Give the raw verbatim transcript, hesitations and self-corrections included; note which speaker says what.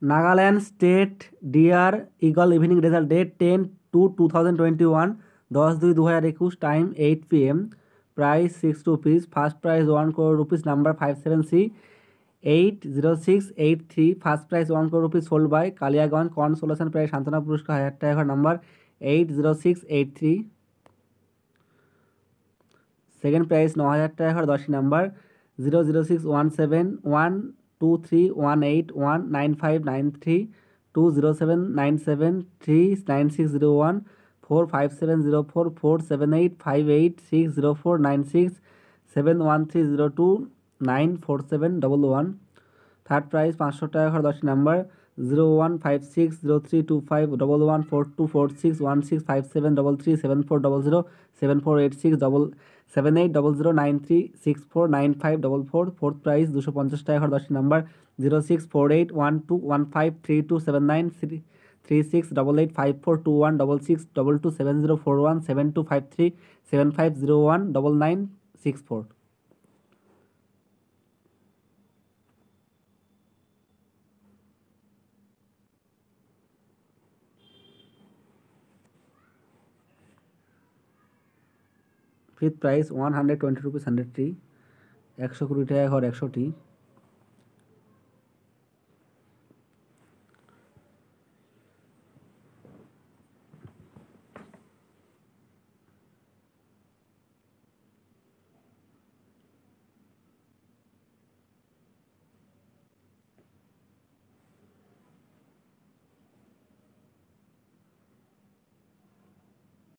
Speaker 1: Nagaland state dear eagle evening result date ten two two thousand twenty one, দশ দুই দু হাজার একুশ, time eight P M, price six rupees, first prize one crore rupees, number five seven C eight zero six eight three, first prize one crore rupees, sold by Kaliyaganj corn solution, price সান্ত্বনা পুরস্কার হাজার টাকা, number eight zero six eight three. Second prize ন হাজার টাকা, দশটি number zero zero six one seven one two three one eight one nine five nine three two zero seven nine seven three nine six zero one four five seven zero four four seven eight five eight six zero four nine six seven one three zero two nine four seven double one. Third prize পাঁচশো টাকা করে দশটি number zero one five six zero three two five double one four two four six one six five seven double three seven four double zero seven four eight six double seven eight double zero nine three six four nine five double four. Fourth prize দুশো পঞ্চাশ টাকা করে দশটি number zero six four eight one two one five three two seven nine three three six double eight five four two one double six double two seven zero four one seven two five three seven five zero one double nine six four. Fifth prize one hundred twenty rupees হান্ড্রেডটি, একশো কুড়ি টাকা ঘর একশোটি।